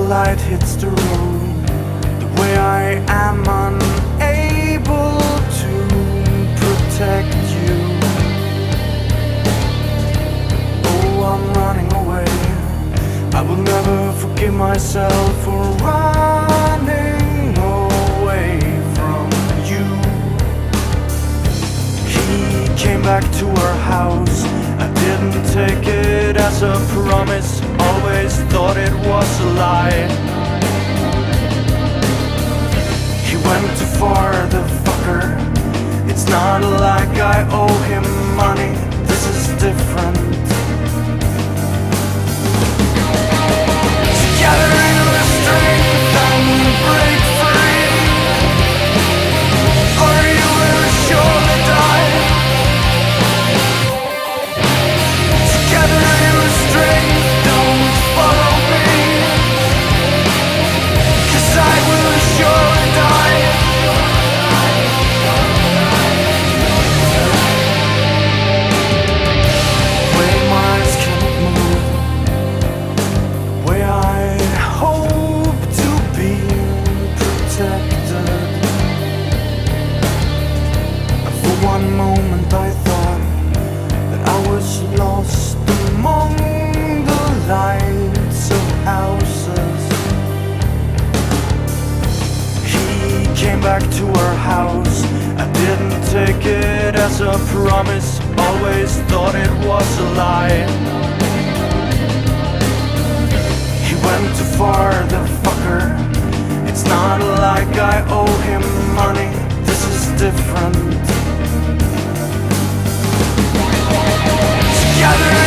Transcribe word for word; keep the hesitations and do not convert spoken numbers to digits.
light hits the road, the way I am unable to protect you. Oh, I'm running away. I will never forgive myself for running away from you. He came back to our house. I didn't take it as a promise, always thought it was a lie. He went too far, the fucker. It's not like I owe him money, this is different. Gathering the strength and break free, or you will surely die. Gathering the strength, don't follow me, 'cause I will surely die. Way my eyes cannot move, way I hope to be protected. For one moment I thought that I was lost among the lights of houses. He came back to our house. I didn't take it as a promise, always thought it was a lie. He went too far, the fucker. It's not like I owe him money, this is different. Together